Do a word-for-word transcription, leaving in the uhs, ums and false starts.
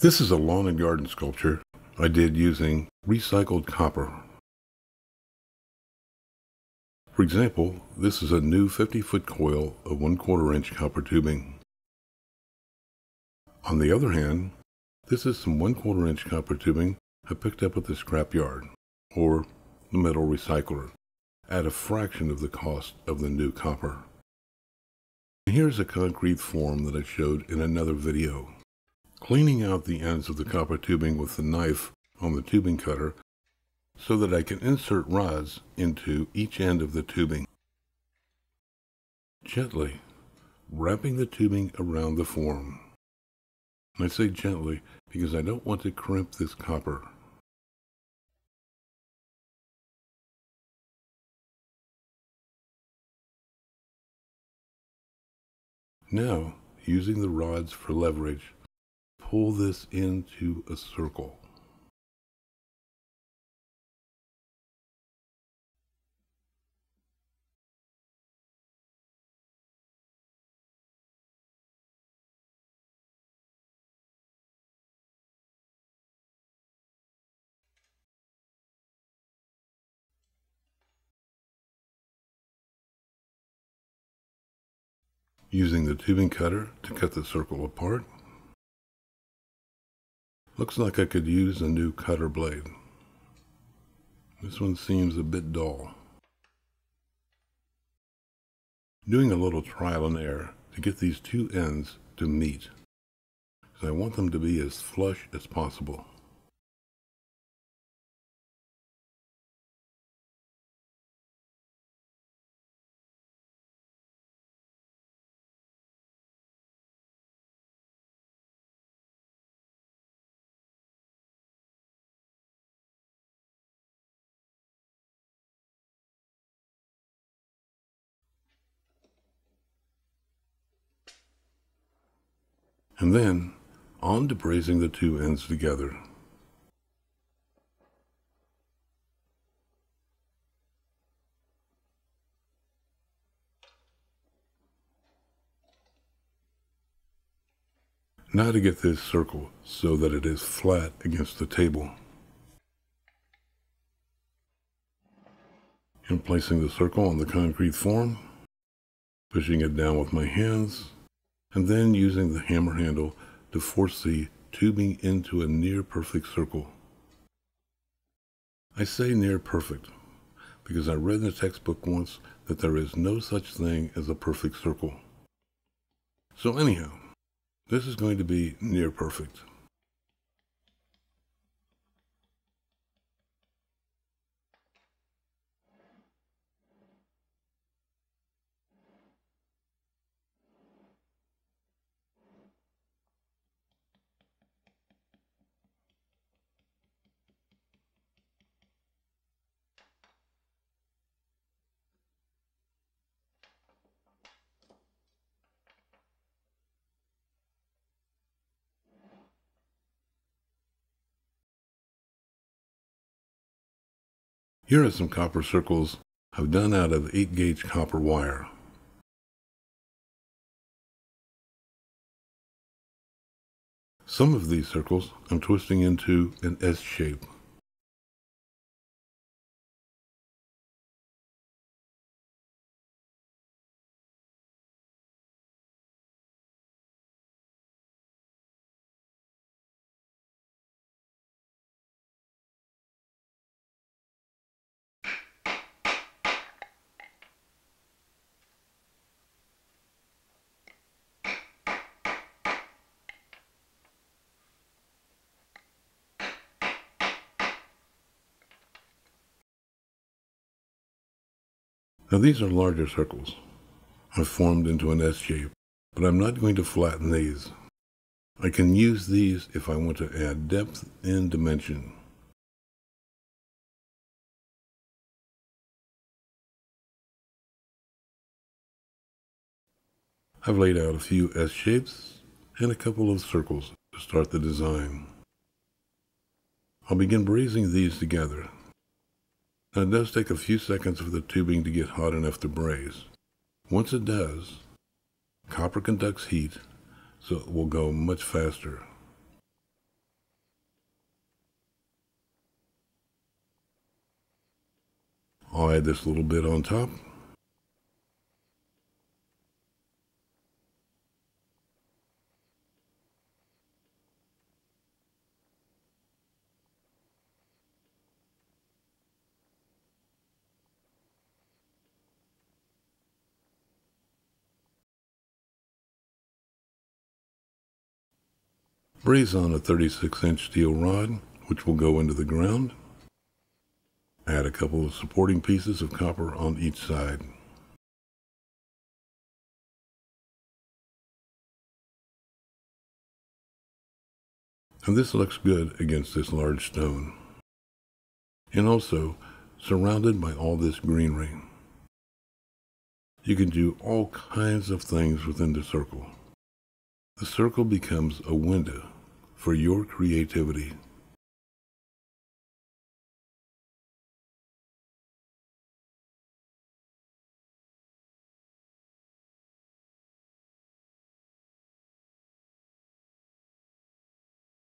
This is a lawn and garden sculpture I did using recycled copper. For example, this is a new fifty foot coil of one quarter inch copper tubing. On the other hand, this is some one quarter inch copper tubing I picked up at the scrap yard, or the metal recycler, at a fraction of the cost of the new copper. Here's a concrete form that I showed in another video. Cleaning out the ends of the copper tubing with the knife on the tubing cutter so that I can insert rods into each end of the tubing. Gently wrapping the tubing around the form. And I say gently because I don't want to crimp this copper. Now, using the rods for leverage, pull this into a circle. Using the tubing cutter to cut the circle apart. Looks like I could use a new cutter blade. This one seems a bit dull. Doing a little trial and error to get these two ends to meet, because I want them to be as flush as possible. And then, on to brazing the two ends together. Now to get this circle so that it is flat against the table. And placing the circle on the concrete form, pushing it down with my hands, and then using the hammer handle to force the tubing into a near perfect circle. I say near perfect because I read in the textbook once that there is no such thing as a perfect circle. So anyhow, this is going to be near perfect. Here are some copper circles I've done out of eight gauge copper wire. Some of these circles I'm twisting into an S shape. Now these are larger circles I've formed into an S shape, but I'm not going to flatten these. I can use these if I want to add depth and dimension. I've laid out a few S shapes and a couple of circles to start the design. I'll begin brazing these together. Now it does take a few seconds for the tubing to get hot enough to braze. Once it does, copper conducts heat, so it will go much faster. I'll add this little bit on top. Braze on a thirty-six inch steel rod, which will go into the ground. Add a couple of supporting pieces of copper on each side. And this looks good against this large stone. And also surrounded by all this greenery. You can do all kinds of things within the circle. The circle becomes a window for your creativity.